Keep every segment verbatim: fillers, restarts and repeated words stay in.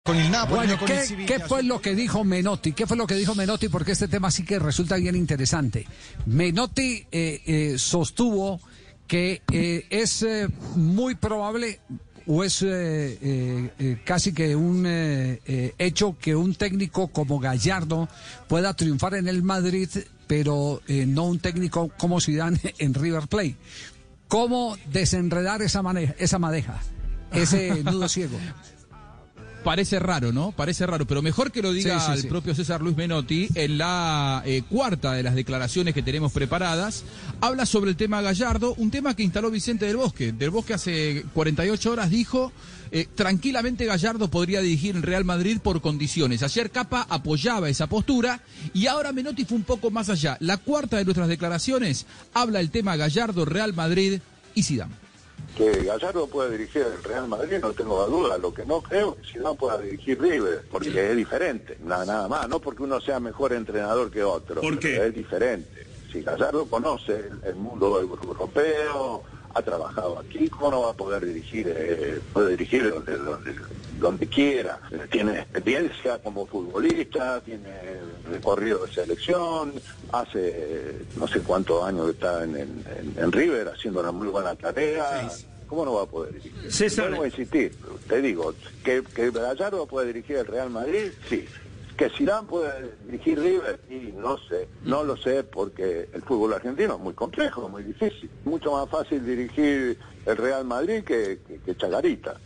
Con el Napoli, Bueno, no con ¿qué, el Sevilla. ¿qué fue lo que dijo Menotti? ¿Qué fue lo que dijo Menotti? Porque este tema sí que resulta bien interesante. Menotti eh, eh, sostuvo que eh, es eh, muy probable o es eh, eh, eh, casi que un eh, eh, hecho que un técnico como Gallardo pueda triunfar en el Madrid, pero eh, no un técnico como Zidane en River Plate. ¿Cómo desenredar esa, maneja, esa madeja, ese nudo ciego? Parece raro, ¿no? Parece raro, pero mejor que lo diga sí, sí, el sí. propio César Luis Menotti. En la eh, cuarta de las declaraciones que tenemos preparadas, habla sobre el tema Gallardo, un tema que instaló Vicente del Bosque. Del Bosque hace cuarenta y ocho horas dijo, eh, tranquilamente Gallardo podría dirigir el Real Madrid por condiciones. Ayer Capa apoyaba esa postura y ahora Menotti fue un poco más allá. La cuarta de nuestras declaraciones habla el tema Gallardo, Real Madrid y Zidane. Que Gallardo pueda dirigir el Real Madrid, no tengo duda. Lo que no creo es que Zidane pueda dirigir River, porque es diferente, nada, nada más. No porque uno sea mejor entrenador que otro, ¿Por qué? es diferente. Si Gallardo conoce el, el mundo europeo, ha trabajado aquí, ¿cómo no va a poder dirigir? Eh, puede dirigir donde, donde, donde quiera. Tiene experiencia como futbolista, tiene recorrido de selección, hace no sé cuántos años que está en, en, en River haciendo una muy buena tarea. Sí. ¿Cómo no va a poder dirigir? César. No voy a insistir, te digo, que, que Gallardo puede dirigir el Real Madrid, sí. Que Zidane puede dirigir River, y no sé, no lo sé, porque el fútbol argentino es muy complejo, muy difícil. Mucho más fácil dirigir el Real Madrid que, que, que Chagarita.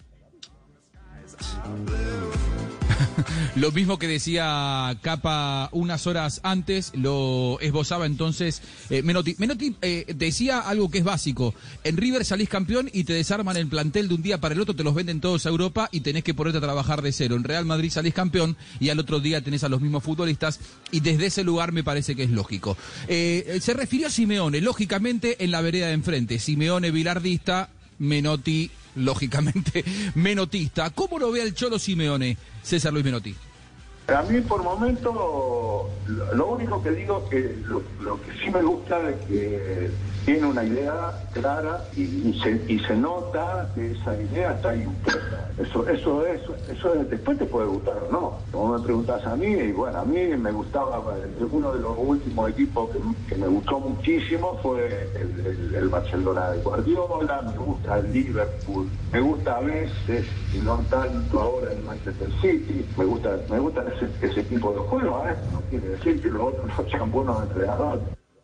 Lo mismo que decía Capa unas horas antes, lo esbozaba entonces eh, Menotti. Menotti eh, decía algo que es básico. En River salís campeón y te desarman el plantel de un día para el otro, te los venden todos a Europa y tenés que ponerte a trabajar de cero. En Real Madrid salís campeón y al otro día tenés a los mismos futbolistas y desde ese lugar me parece que es lógico. Eh, se refirió a Simeone, lógicamente en la vereda de enfrente. Simeone bilardista, Menotti lógicamente menotista. ¿Cómo lo ve el Cholo Simeone, César Luis Menotti? A mí por momento lo, lo único que digo que lo, lo que sí me gusta es que tiene una idea clara y, y, se, y se nota que esa idea está impuesta. Eso, eso es, eso es, después te puede gustar o no. Como me preguntas a mí, y bueno, a mí me gustaba, uno de los últimos equipos que, que me gustó muchísimo fue el, el, el Barcelona de Guardiola, me gusta el Liverpool, me gusta a veces, y no tanto ahora el Manchester City, me gusta, me gusta ese, ese tipo de juego, ¿eh? No quiere decir que los otros no sean buenos entrenadores.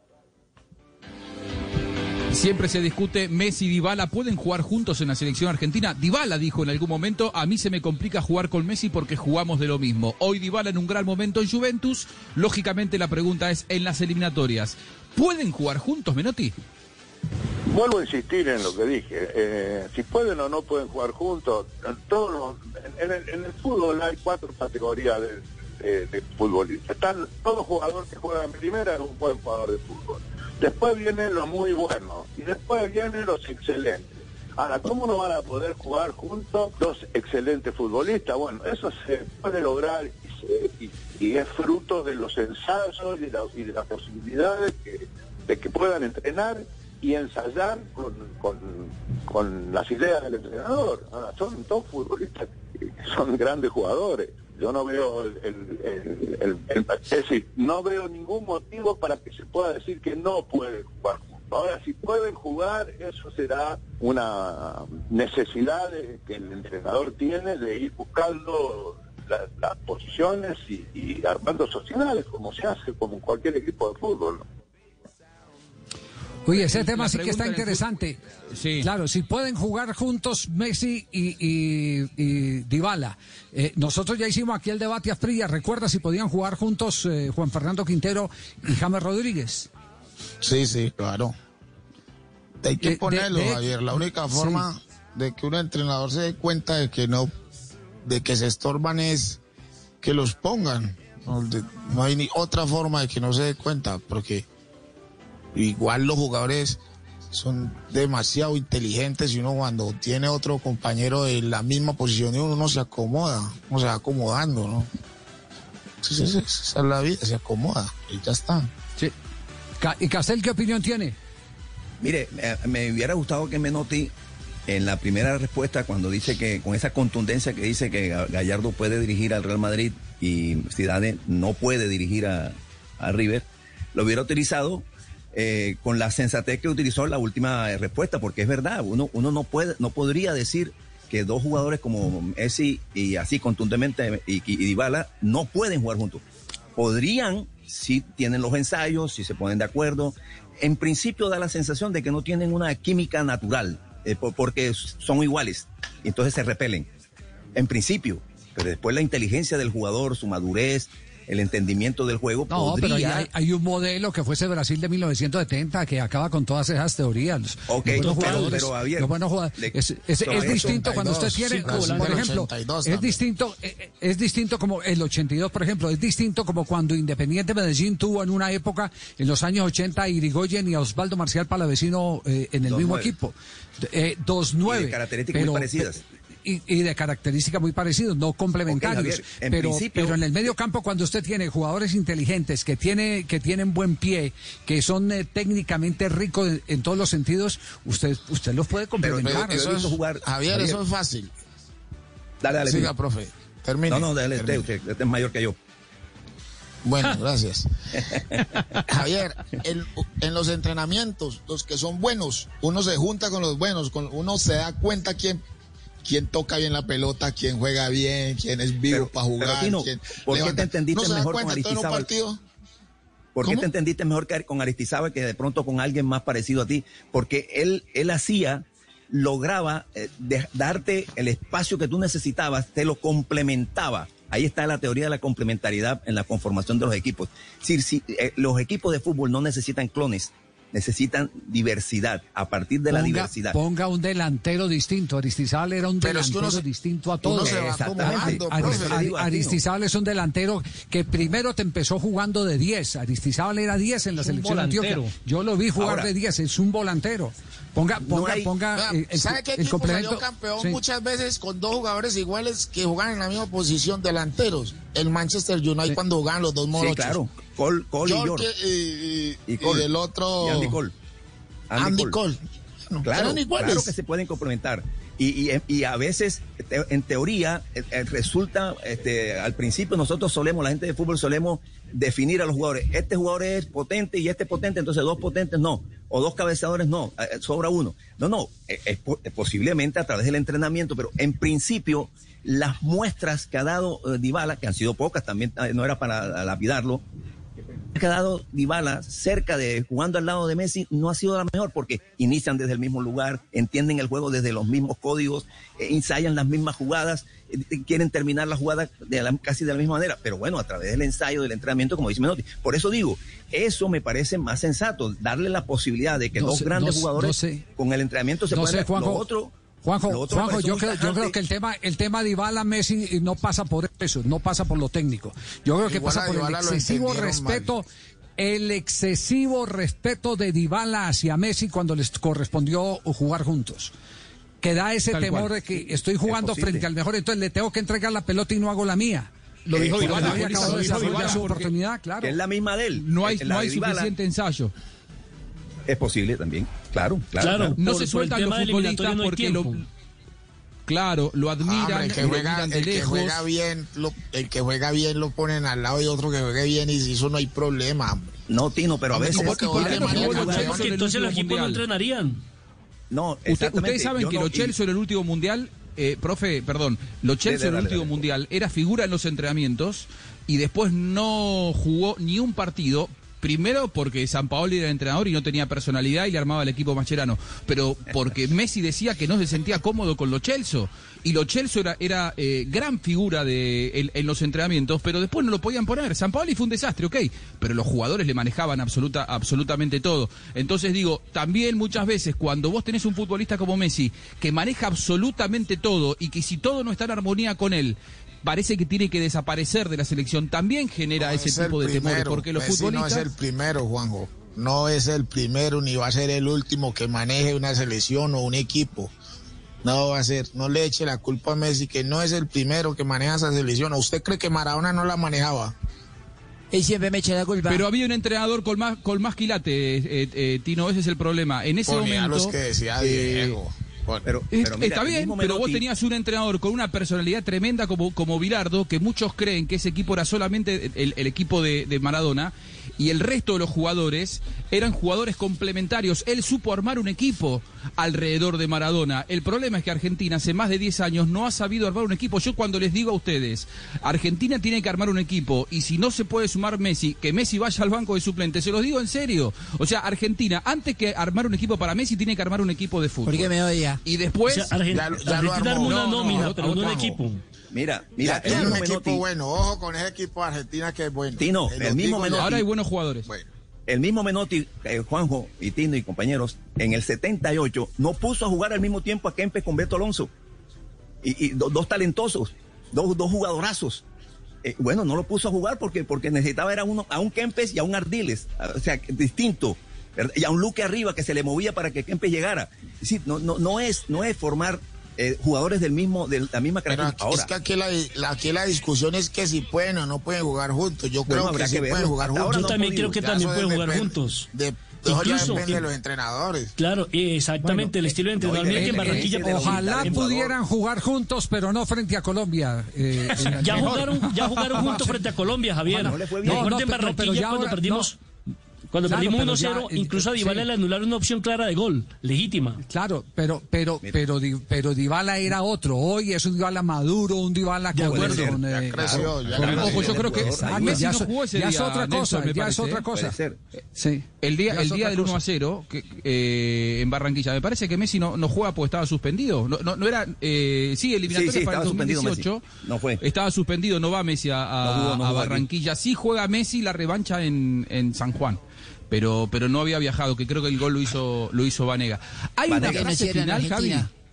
Siempre se discute, Messi y Dybala pueden jugar juntos en la selección argentina. Dybala dijo en algún momento, a mí se me complica jugar con Messi porque jugamos de lo mismo. Hoy Dybala en un gran momento en Juventus. Lógicamente la pregunta es, en las eliminatorias, ¿pueden jugar juntos, Menotti? Vuelvo a insistir en lo que dije. Eh, si pueden o no pueden jugar juntos, en, todos los, en, el, en el fútbol hay cuatro categorías de, de, de futbolistas. Están todo jugador que juega en primera es un buen jugador de fútbol. Después vienen los muy buenos y después vienen los excelentes. Ahora, ¿cómo no van a poder jugar juntos dos excelentes futbolistas? Bueno, eso se puede lograr y, se, y, y es fruto de los ensayos y de, la, y de las posibilidades que, de que puedan entrenar y ensayar con, con, con las ideas del entrenador. Ahora, son dos futbolistas que son grandes jugadores. Yo no veo el, el, el, el, el, es decir, no veo ningún motivo para que se pueda decir que no pueden jugar juntos. Ahora, si pueden jugar, eso será una necesidad de, que el entrenador tiene de ir buscando la, las posiciones y, y armando sociedades, como se hace como en cualquier equipo de fútbol, ¿no? Oye, ese tema sí que está interesante. Sí. Claro, si pueden jugar juntos Messi y, y, y Dybala. Eh, nosotros ya hicimos aquí el debate a fría. ¿Recuerda si podían jugar juntos eh, Juan Fernando Quintero y James Rodríguez? Sí, sí, claro. Hay que De- ponerlo, de- de- Javier. La única forma sí. de que un entrenador se dé cuenta de que no, de que se estorban es que los pongan. No, de- no hay ni otra forma de que no se dé cuenta, porque igual los jugadores son demasiado inteligentes y uno cuando tiene otro compañero en la misma posición y uno no se acomoda, uno se va acomodando, ¿no? Sí, sí, sí, esa es la vida, se acomoda y ya está. Sí. Ca- ¿Y Castel qué opinión tiene? Mire, me, me hubiera gustado que Menotti en la primera respuesta, cuando dice que, con esa contundencia que dice que Gallardo puede dirigir al Real Madrid y Zidane no puede dirigir a, a River, lo hubiera utilizado eh, con la sensatez que utilizó la última respuesta, porque es verdad, uno, uno no puede, no podría decir que dos jugadores como Messi y así contundentemente y, y Dybala no pueden jugar juntos. Podrían, si tienen los ensayos, si se ponen de acuerdo. En principio da la sensación de que no tienen una química natural, eh, por, porque son iguales, entonces se repelen. En principio, pero después la inteligencia del jugador, su madurez, el entendimiento del juego, no, podría... pero hay, hay un modelo que fue ese Brasil de mil novecientos setenta que acaba con todas esas teorías. Ok, los buenos pero, jugadores, pero Javier, los buenos jugadores, le, es, es, es distinto cuando usted tiene, por ejemplo, es distinto, es, es distinto como el ochenta y dos, por ejemplo, es distinto como cuando Independiente Medellín tuvo en una época, en los años ochenta, a Irigoyen y a Osvaldo Marcial Palavecino eh, en el dos mismo nueve. equipo. Eh, dos nueve. Y de características pero, muy parecidas. Y, y de características muy parecidas, no complementarios. Okay, Javier, en pero, principio... pero en el medio campo, cuando usted tiene jugadores inteligentes, que tiene que tienen buen pie, que son eh, técnicamente ricos en, en todos los sentidos, usted usted los puede complementar. Pero, pero eso es, jugar, Javier, Javier, eso es fácil. Dale, dale. Siga, profe. Termine. No, no, dale, termine. Usted, usted, usted es mayor que yo. Bueno, gracias. Javier, en, en los entrenamientos, los que son buenos, uno se junta con los buenos, con, uno se da cuenta quién... quién toca bien la pelota, quién juega bien, quién es vivo para jugar. Pero, Tino, quién ¿por qué te entendiste ¿no mejor cuenta, con Aristizábal? partido? ¿Por qué ¿Cómo? te entendiste mejor con Aristizábal que de pronto con alguien más parecido a ti? Porque él, él hacía, lograba eh, de, darte el espacio que tú necesitabas, te lo complementaba. Ahí está la teoría de la complementariedad en la conformación de los equipos. Es decir, si, eh, los equipos de fútbol no necesitan clones, necesitan diversidad, a partir de ponga, la diversidad. Ponga un delantero distinto. Aristizábal era un Pero delantero es que uno, distinto a todos. Exactamente. Aristizábal es un delantero que primero te empezó jugando de diez. Aristizábal era diez en la selección Antioquia. Yo lo vi jugar Ahora, de diez, es un volantero. Ponga, ponga, no hay, ponga el, el, ¿sabe qué el equipo complemento? Salió campeón sí. muchas veces con dos jugadores iguales que jugaban en la misma posición, delanteros? El Manchester United sí. cuando jugaban los dos morochos. Sí, claro. Cole, Cole y York. Y, y, y, Cole. y el otro... Y Andy Cole. Andy, Andy Cole. Cole. No, claro, claro que se pueden complementar. Y, y, y a veces, en teoría, resulta, este, al principio nosotros solemos, la gente de fútbol solemos definir a los jugadores. Este jugador es potente y este es potente, entonces dos potentes no. O dos cabeceadores no, sobra uno. No, no, es, es posiblemente a través del entrenamiento, pero en principio las muestras que ha dado uh, Dybala, que han sido pocas, también no era para lapidarlo, que ha dado Dybala cerca de jugando al lado de Messi no ha sido la mejor porque inician desde el mismo lugar, entienden el juego desde los mismos códigos, eh, ensayan las mismas jugadas, eh, quieren terminar la jugada de la, casi de la misma manera, pero bueno, a través del ensayo, del entrenamiento, como dice Menotti. Por eso digo, eso me parece más sensato, darle la posibilidad de que no dos sé, grandes no, jugadores no sé. con el entrenamiento se no puedan... Sé, Juanjo, lo otro, Juanjo, Juanjo yo, creo, yo creo que el tema el tema de Dybala Messi no pasa por eso, no pasa por lo técnico. Yo creo que Igual pasa por el excesivo respeto, mal. el excesivo respeto de Dybala hacia Messi cuando les correspondió jugar juntos. Que da ese Tal temor cual. de que estoy jugando frente al mejor, entonces le tengo que entregar la pelota y no hago la mía. Lo dijo Dybala, eh, acabó de desarrollar su oportunidad, claro. Que es la misma de él. No hay, no hay Dybala, suficiente ensayo. Es posible también, claro, claro. claro. claro. No por, se sueltan los futbolistas no porque lo... Claro, lo admiran, ah, el que juega, el que juega bien, lo, el que juega bien lo ponen al lado y otro que juegue bien y eso no hay problema. Hombre. No, Tino, pero a veces ¿Cómo que porque, porque entonces los equipos no entrenarían. No, Usted, ustedes saben que no, Lo Celso en el último mundial, eh, profe, perdón, Lo Celso en el último dale, mundial era figura en los entrenamientos y después no jugó ni un partido. Primero porque Sampaoli era el entrenador y no tenía personalidad y le armaba el equipo Mascherano, pero porque Messi decía que no se sentía cómodo con Lo Celso y Lo Celso era, era eh, gran figura de, en, en los entrenamientos, pero después no lo podían poner. Sampaoli fue un desastre, ok, pero los jugadores le manejaban absoluta, absolutamente todo. Entonces digo, también muchas veces cuando vos tenés un futbolista como Messi que maneja absolutamente todo y que si todo no está en armonía con él, parece que tiene que desaparecer de la selección, también genera no ese tipo de primero, temores, porque los Messi futbolistas... no es el primero, Juanjo, no es el primero ni va a ser el último que maneje una selección o un equipo, no va a ser, no le eche la culpa a Messi, que no es el primero que maneja esa selección. ¿O usted cree que Maradona no la manejaba? Y siempre me echa la culpa. Pero había un entrenador con más con más quilates, eh, eh, Tino, ese es el problema. En ese Ponía momento... los que decía Diego. Eh, Pero, pero mira, está bien, pero Menotti... vos tenías un entrenador con una personalidad tremenda como, como Bilardo, que muchos creen que ese equipo era solamente el, el equipo de, de Maradona, y el resto de los jugadores eran jugadores complementarios. Él supo armar un equipo alrededor de Maradona. El problema es que Argentina hace más de diez años no ha sabido armar un equipo. Yo cuando les digo a ustedes, Argentina tiene que armar un equipo, y si no se puede sumar Messi, que Messi vaya al banco de suplentes, se los digo en serio. O sea, Argentina, antes que armar un equipo para Messi, tiene que armar un equipo de fútbol. ¿Por qué me odia? Y después... O sea, Argent... ya, ya Argentina armó una no, nómina, no, pero no un equipo. Mira, mira, el mismo equipo Menotti, bueno, ojo con ese equipo de Argentina que es bueno. Tino, el, el mismo Menotti. Ahora hay buenos jugadores. Bueno. El mismo Menotti, eh, Juanjo y Tino y compañeros, en el setenta y ocho no puso a jugar al mismo tiempo a Kempes con Beto Alonso. Y, y do, dos talentosos, dos, dos jugadorazos. Eh, bueno, no lo puso a jugar porque, porque necesitaba era uno, a un Kempes y a un Ardiles, o sea, distinto. Y a un Luque arriba que se le movía para que Kempes llegara. Es decir, no, no, no es, no es formar eh, jugadores del mismo, de la misma característica. Ahora, es que aquí la, la, aquí la discusión es que si pueden o no pueden jugar juntos. Yo creo bueno, que, que sí pueden jugar juntos. Yo no también creo que también pueden jugar depende, juntos. De, de Incluso depende de los entrenadores. Claro, exactamente, bueno, el estilo de entrenador. No, en Barranquilla, eh, ojalá pudieran jugar juntos, pero no frente a Colombia. Eh, ya, jugaron, ya jugaron juntos frente a Colombia, Javier. Bueno, no le fue bien. No, no, en Barranquilla pero ya cuando ahora, perdimos... No. Cuando claro, perdimos uno cero, ya, incluso a Dybala sí. le anularon una opción clara de gol, legítima. Claro, pero pero pero pero Dybala era otro. Hoy es un Dybala maduro, un Dybala de acuerdo. Con, ya eh, creció, ya claro. Ojo, yo creo que ah, Messi ya, no jugó ese ya día, es otra cosa, Nelson, ya parece, es otra cosa. Sí. El día, ya el día del cosa. uno a cero que, eh, en Barranquilla, me parece que Messi no, no juega porque estaba suspendido. No, no, no era, eh, sí, eliminatoria sí, sí, para el dos mil dieciocho. No fue. Estaba suspendido, no va Messi a, a, no jugó, no a Barranquilla. Aquí. Sí juega Messi la revancha en, en San Juan. Pero, pero no había viajado, que creo que el gol lo hizo, lo hizo Vanega. Hay Vanega. Una frase final, Javi.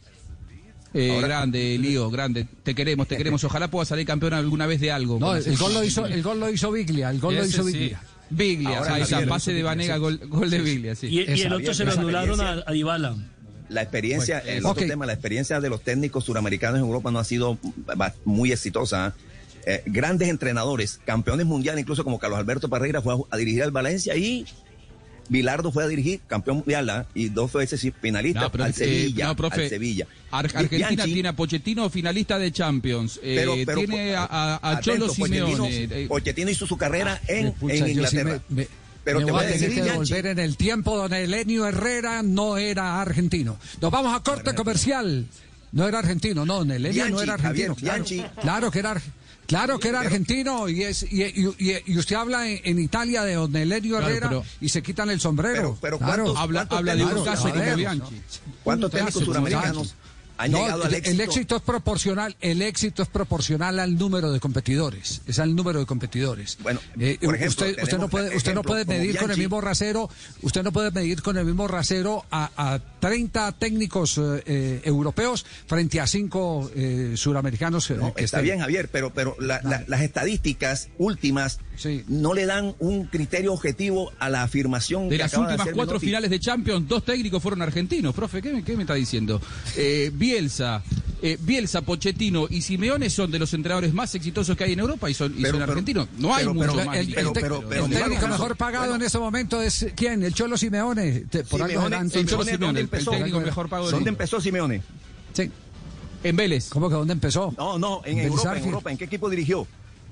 Eh, grande, Lío, grande. Te queremos, te queremos. Ojalá pueda salir campeón alguna vez de algo. No, el gol lo hizo, el gol lo hizo Biglia, el gol lo hizo Biglia. Sí. Biglia, ahora, o sea, esa pase de Vanega, gol, gol de Biglia, sí. Y, y el otro se lo anularon a, a Dybala. La experiencia, bueno, el okay. otro tema, la experiencia de los técnicos suramericanos en Europa no ha sido muy exitosa. Eh, grandes entrenadores, campeones mundiales, incluso como Carlos Alberto Parreira fue a, a dirigir al Valencia y Bilardo fue a dirigir, campeón mundial, ¿eh? Y dos veces finalista no, pero, al Sevilla. Eh, no, profe, al Sevilla. Ar Argentina Bianchi, tiene a Pochettino, finalista de Champions. Eh, pero, pero, tiene a, a, a Cholo Simeone. Pochettino, Pochettino hizo su carrera en, pucha, en Inglaterra. Sí me, me, pero me te voy voy a decir que volver en el tiempo donde Elenio Herrera no era argentino. Nos vamos a corte comercial. No era argentino, no, Elenio no era argentino. Javier, claro, claro que era argentino. Claro que era argentino y es y, y, y usted habla en, en Italia de don Elenio Herrera claro, pero, y se quitan el sombrero. Pero, pero claro. ¿cuántos, habla, ¿cuántos habla de un caso como Bianchi. ¿Cuántos técnicos suramericanos han no, llegado al éxito? El éxito es proporcional, el éxito es proporcional al número de competidores, es al número de competidores. Bueno, eh, por ejemplo, usted, usted no puede, usted ejemplo, no puede medir Bianchi, con el mismo rasero, usted no puede medir con el mismo rasero a, a treinta técnicos eh, europeos frente a cinco eh, suramericanos. Eh, no, que está estén. bien, Javier, pero pero la, la, las estadísticas últimas sí. no le dan un criterio objetivo a la afirmación de que las acaba últimas de cuatro Menotti. Finales de Champions, dos técnicos fueron argentinos. Profe, ¿qué me, qué me está diciendo? Eh, Bielsa. Eh, Bielsa, Pochettino y Simeone son de los entrenadores más exitosos que hay en Europa y son, y pero, son pero, argentinos. No hay pero, mucho pero, más. El, el, pero, te, pero, pero, el pero, técnico bueno, mejor pagado bueno. en ese momento es ¿quién? El Cholo Simeone. Te, por Simeone, algo adelante. el Cholo Simeone, Simeone, el, empezó? el técnico mejor pagado. ¿Dónde empezó Simeone? Sí. En Vélez. ¿Cómo que dónde empezó? No, no, en Europa, en Europa. ¿En qué equipo dirigió?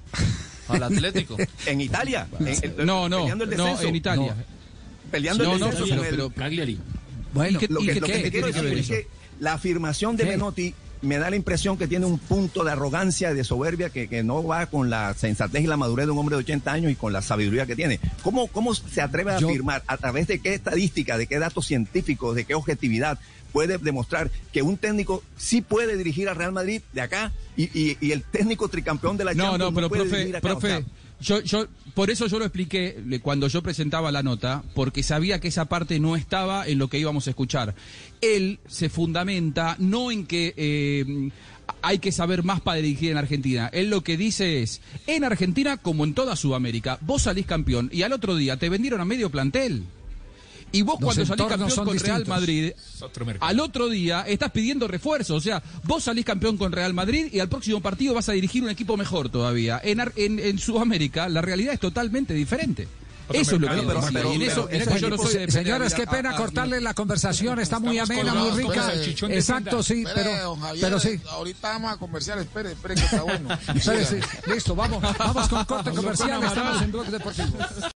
Al Atlético. En Italia. En, en, no, no, peleando el no, descenso. en Italia. No. Peleando no, el no, descenso. pero, con pero, el... Cagliari. Bueno, ¿Y qué, lo que, y lo qué, que te qué quiero tiene que decir ver es eso? que la afirmación de ¿Qué? Menotti me da la impresión que tiene un punto de arrogancia, de soberbia, que, que no va con la sensatez y la madurez de un hombre de ochenta años y con la sabiduría que tiene. ¿Cómo, cómo se atreve a Yo... afirmar, a través de qué estadística, de qué datos científicos, de qué objetividad, puede demostrar que un técnico sí puede dirigir al Real Madrid de acá y, y, y el técnico tricampeón de la No, Champions no, pero no puede profe, dirigir acá? profe, O sea, yo, yo, por eso yo lo expliqué cuando yo presentaba la nota, porque sabía que esa parte no estaba en lo que íbamos a escuchar. Él se fundamenta no en que eh, hay que saber más para dirigir en Argentina. Él lo que dice es, en Argentina como en toda Sudamérica, vos salís campeón y al otro día te vendieron a medio plantel. Y vos Los cuando salís campeón con distintos. Real Madrid, al otro día estás pidiendo refuerzo. O sea, vos salís campeón con Real Madrid y al próximo partido vas a dirigir un equipo mejor todavía. En, en, en Sudamérica la realidad es totalmente diferente. Eso es lo que Pero- yo decía, pero- y en eso, pero- en eso yo no soy de Señores, qué defender a- pena a- a- cortarle la conversación, está muy Estamos amena, muy colgados con rica. el salchichón de Exacto, sí, Espere, pero, don Javier, pero sí. ahorita vamos a comercial, espere, espere que está bueno. Espérese, listo, vamos, vamos con corte comercial, estamos en Blog Deportivo.